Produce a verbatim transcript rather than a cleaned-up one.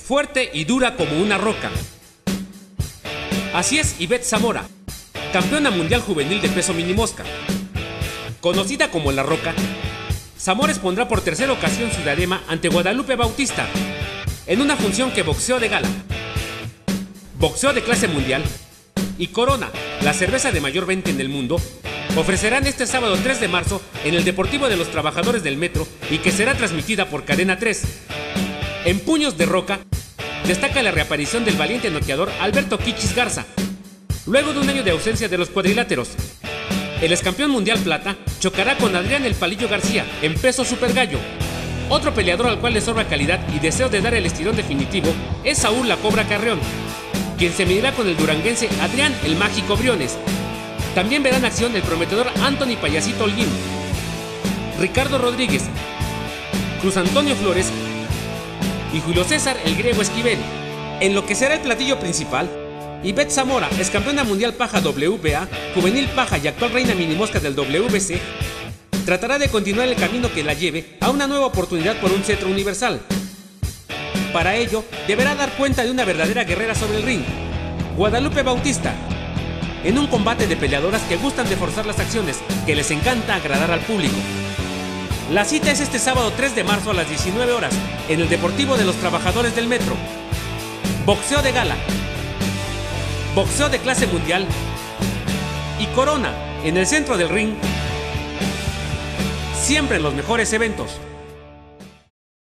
fuerte y dura como una roca. Así es Ivette Zamora, campeona mundial juvenil de peso minimosca. Conocida como La Roca, Zamora expondrá por tercera ocasión su diadema ante Guadalupe Bautista, en una función que Boxeo de Gala, Boxeo de Clase Mundial y Corona, la cerveza de mayor venta en el mundo, ofrecerán este sábado tres de marzo en el Deportivo de los Trabajadores del Metro y que será transmitida por Cadena tres. En Puños de Roca, destaca la reaparición del valiente noqueador Alberto Kichis Garza, luego de un año de ausencia de los cuadriláteros. El excampeón mundial plata chocará con Adrián El Palillo García en peso super gallo. Otro peleador al cual le sobra calidad y deseo de dar el estirón definitivo es Saúl La Cobra Carreón, quien se medirá con el duranguense Adrián El Mágico Briones. También verán acción el prometedor Anthony Payasito Holguín, Ricardo Rodríguez, Cruz Antonio Flores y Julio César El Griego Esquivel. En lo que será el platillo principal, Ivette Zamora, ex campeona mundial paja W B A, juvenil paja y actual reina minimosca del W B C, tratará de continuar el camino que la lleve a una nueva oportunidad por un cetro universal. Para ello, deberá dar cuenta de una verdadera guerrera sobre el ring, Guadalupe Bautista, en un combate de peleadoras que gustan de forzar las acciones, que les encanta agradar al público. La cita es este sábado tres de marzo a las diecinueve horas, en el Deportivo de los Trabajadores del Metro. Boxeo de Gala, Boxeo de Clase Mundial y Corona, en el centro del ring, siempre en los mejores eventos.